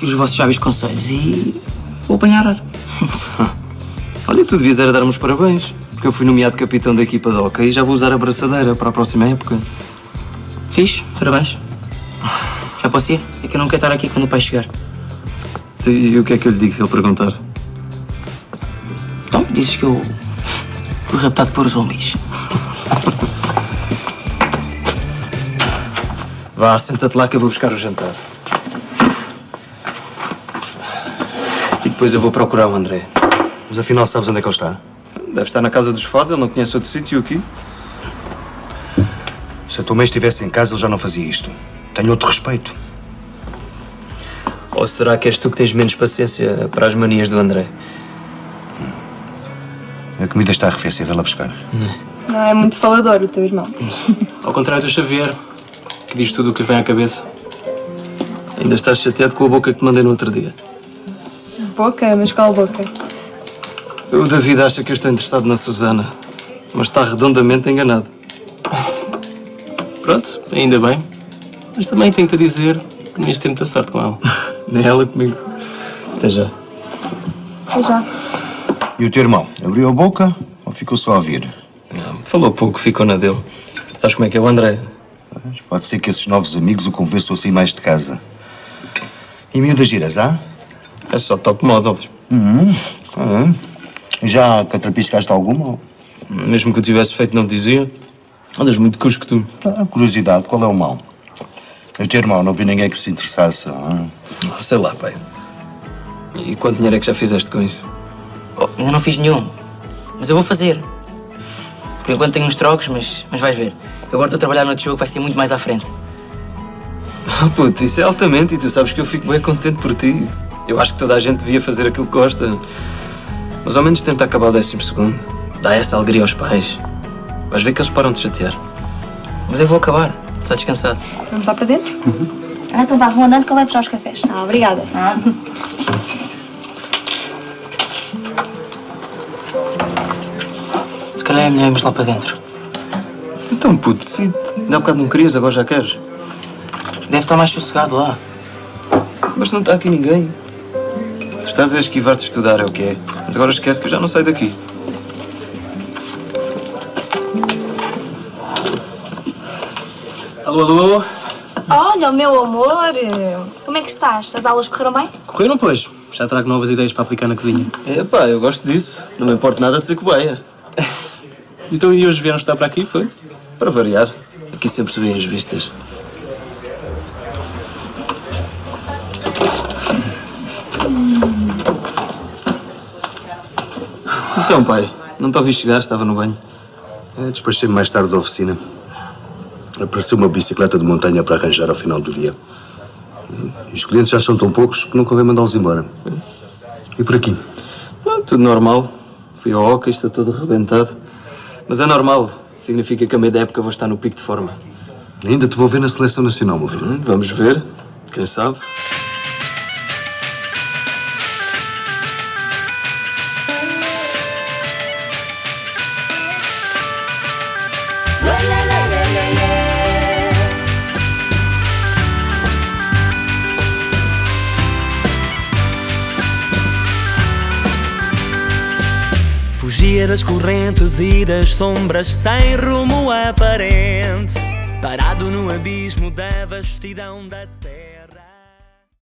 seguir os vossos sábios conselhos e vou apanhar ar. Olha, tu devias era dar-me os parabéns, porque eu fui nomeado capitão da equipa de hóquei e já vou usar a braçadeira para a próxima época. Fixe, parabéns. Já posso ir? É que eu não quero estar aqui quando o pai chegar. E o que é que eu lhe digo se ele perguntar? Então, dizes que eu fui raptado por zumbis. Vá, senta-te lá que eu vou buscar o jantar. E depois eu vou procurar o André. Mas afinal sabes onde é que ele está? Deve estar na casa dos fados, ele não conhece outro sítio aqui. Se a tua mãe estivesse em casa, ele já não fazia isto. Tenho outro respeito. Ou será que és tu que tens menos paciência para as manias do André? A comida está arrefecida, vê lá buscar. Não é muito falador o teu irmão. Ao contrário do Xavier, que diz tudo o que lhe vem à cabeça. Ainda estás chateado com a boca que te mandei no outro dia. Boca? Mas qual boca? O David acha que eu estou interessado na Susana, mas está redondamente enganado. Pronto, ainda bem. Mas também tenho-te a dizer que não ias ter muita sorte com ela. Nem ela comigo. Até já. Até já. E o teu irmão? Abriu a boca ou ficou só a ouvir? Não, falou pouco, ficou na dele. Sabes como é que é o André? Pode ser que esses novos amigos o convençam a sair mais de casa. E miúdas giras, há? É só top models. Já catrapiscaste alguma? Mesmo que eu tivesse feito, não te dizia. Andas muito cusco tu. Curiosidade, qual é o mal? O teu irmão, não vi ninguém que se interessasse. Sei lá, pai. E quanto dinheiro é que já fizeste com isso? Oh, ainda não fiz nenhum. Mas eu vou fazer. Por enquanto tenho uns trocos, mas vais ver. Eu agora estou a trabalhar no outro jogo que vai ser muito mais à frente. Puto, isso é altamente e tu sabes que eu fico bem contente por ti. Eu acho que toda a gente devia fazer aquilo que gosta. Mas ao menos tenta acabar o 12º. Dá essa alegria aos pais. Vais ver que eles param de chatear. Mas eu vou acabar. Está descansado. Vamos lá para dentro? Ah, então vá, vou andando que eu levo já os cafés. Ah, obrigada. Se calhar é melhor irmos lá para dentro. Então, puto, decide. Ainda há bocado não querias, agora já queres. Deve estar mais sossegado lá. Mas não está aqui ninguém. Tu estás a esquivar de estudar, é o que é. Mas agora esquece que eu já não saio daqui. Alô, alô? Olha, meu amor, como é que estás? As aulas correram bem? Correram, pois. Já trago novas ideias para aplicar na cozinha. Epá, eu gosto disso. Não me importa nada de ser cobaia. Então, e hoje vieram estar para aqui, foi? Para variar. Aqui sempre se vêem as vistas. Então, pai, não te ouvi chegar, estava no banho. Despachei-me mais tarde da oficina. Apareceu uma bicicleta de montanha para arranjar ao final do dia. E os clientes já são tão poucos que não convém mandá-los embora. E por aqui? Tudo normal. Fui ao hóquei, estou todo arrebentado. Mas é normal. Significa que a meio da época vou estar no pico de forma. Ainda te vou ver na seleção nacional, meu filho. Vamos ver. Quem sabe? Fugia das correntes e das sombras sem rumo aparente, parado no abismo da vastidão da terra.